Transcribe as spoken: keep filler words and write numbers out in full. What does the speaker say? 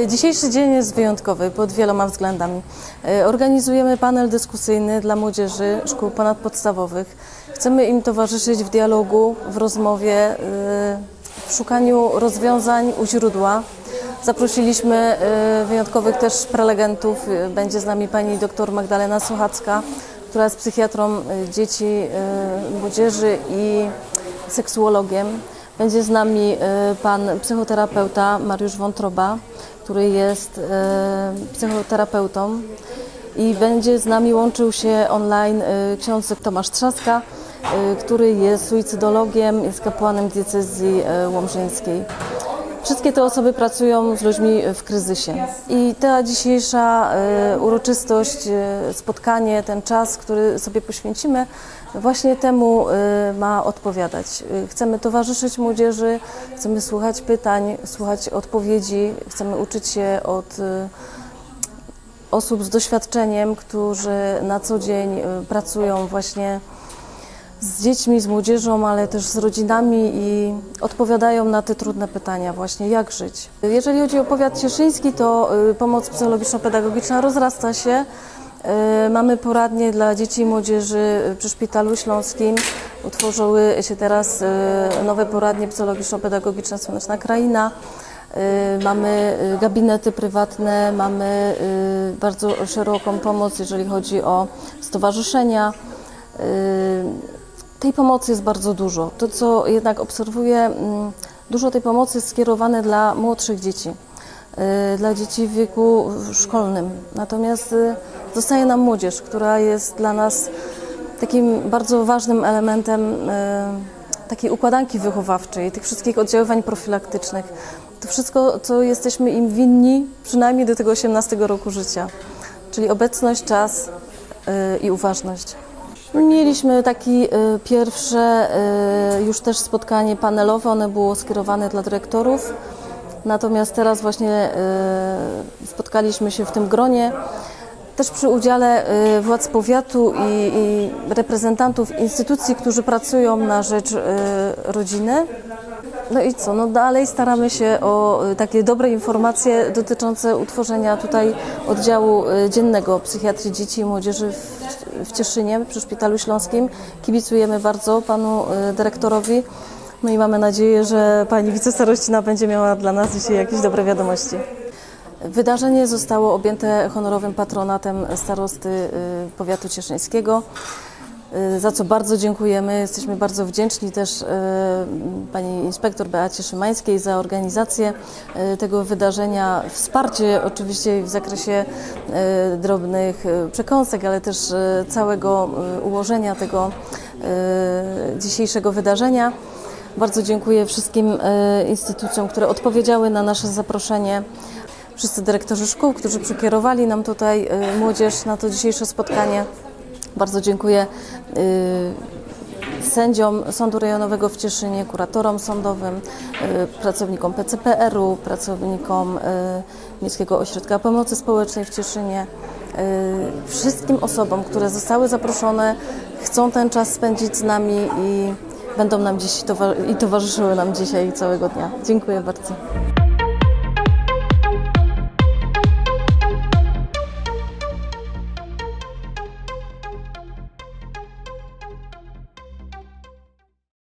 Dzisiejszy dzień jest wyjątkowy pod wieloma względami. Organizujemy panel dyskusyjny dla młodzieży szkół ponadpodstawowych. Chcemy im towarzyszyć w dialogu, w rozmowie, w szukaniu rozwiązań u źródła. Zaprosiliśmy wyjątkowych też prelegentów. Będzie z nami pani dr Magdalena Sochacka, która jest psychiatrą dzieci, młodzieży i seksuologiem. Będzie z nami pan psychoterapeuta Mariusz Wątroba, który jest psychoterapeutą, i będzie z nami łączył się online ksiądz Tomasz Trzaska, który jest suicydologiem, jest kapłanem diecezji łomżyńskiej. Wszystkie te osoby pracują z ludźmi w kryzysie. I ta dzisiejsza uroczystość, spotkanie, ten czas, który sobie poświęcimy, właśnie temu ma odpowiadać. Chcemy towarzyszyć młodzieży, chcemy słuchać pytań, słuchać odpowiedzi, chcemy uczyć się od osób z doświadczeniem, którzy na co dzień pracują właśnie z dziećmi, z młodzieżą, ale też z rodzinami i odpowiadają na te trudne pytania właśnie, jak żyć. Jeżeli chodzi o powiat cieszyński, to pomoc psychologiczno-pedagogiczna rozrasta się. Mamy poradnie dla dzieci i młodzieży przy Szpitalu Śląskim. Utworzyły się teraz nowe poradnie psychologiczno-pedagogiczne Słoneczna Kraina. Mamy gabinety prywatne, mamy bardzo szeroką pomoc, jeżeli chodzi o stowarzyszenia. Tej pomocy jest bardzo dużo. To, co jednak obserwuję, dużo tej pomocy jest skierowane dla młodszych dzieci, dla dzieci w wieku szkolnym. Natomiast zostaje nam młodzież, która jest dla nas takim bardzo ważnym elementem takiej układanki wychowawczej, tych wszystkich oddziaływań profilaktycznych. To wszystko, co jesteśmy im winni, przynajmniej do tego osiemnastego roku życia, czyli obecność, czas i uważność. Mieliśmy takie pierwsze już też spotkanie panelowe, one było skierowane dla dyrektorów, natomiast teraz właśnie spotkaliśmy się w tym gronie, też przy udziale władz powiatu i, i reprezentantów instytucji, którzy pracują na rzecz rodziny. No i co, no dalej staramy się o takie dobre informacje dotyczące utworzenia tutaj oddziału dziennego psychiatrii dzieci i młodzieży w, w Cieszynie przy Szpitalu Śląskim. Kibicujemy bardzo panu dyrektorowi, no i mamy nadzieję, że pani wicestarościna będzie miała dla nas dzisiaj jakieś dobre wiadomości. Wydarzenie zostało objęte honorowym patronatem starosty powiatu cieszyńskiego, za co bardzo dziękujemy. Jesteśmy bardzo wdzięczni też pani inspektor Beacie Szymańskiej za organizację tego wydarzenia, wsparcie oczywiście w zakresie drobnych przekąsek, ale też całego ułożenia tego dzisiejszego wydarzenia. Bardzo dziękuję wszystkim instytucjom, które odpowiedziały na nasze zaproszenie. Wszyscy dyrektorzy szkół, którzy przekierowali nam tutaj młodzież na to dzisiejsze spotkanie. Bardzo dziękuję sędziom Sądu Rejonowego w Cieszynie, kuratorom sądowym, pracownikom P C P R u, pracownikom Miejskiego Ośrodka Pomocy Społecznej w Cieszynie, wszystkim osobom, które zostały zaproszone, chcą ten czas spędzić z nami i będą nam dziś i towarzyszyły nam dzisiaj całego dnia. Dziękuję bardzo.